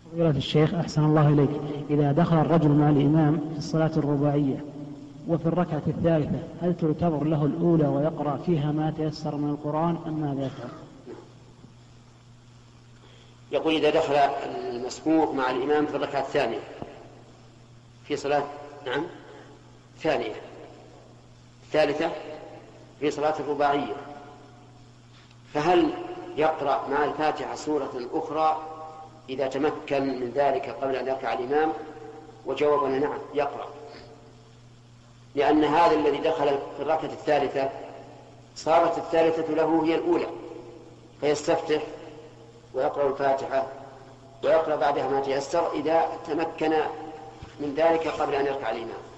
فضيلة الشيخ أحسن الله إليك، إذا دخل الرجل مع الإمام في الصلاة الرباعية وفي الركعة الثالثة هل تعتبر له الأولى ويقرأ فيها ما تيسر من القرآن أم ماذا يفعل؟ يقول إذا دخل المسبوق مع الإمام في الركعة الثانية في صلاة الثالثة في صلاة الرباعية، فهل يقرأ مع الفاتحة سورة أخرى إذا تمكن من ذلك قبل أن يركع الإمام؟ وجوابنا نعم يقرأ، لأن هذا الذي دخل في الركعة الثالثة صارت الثالثة له هي الأولى، فيستفتح ويقرأ الفاتحة ويقرأ بعدها ما تيسر إذا تمكن من ذلك قبل أن يركع الإمام.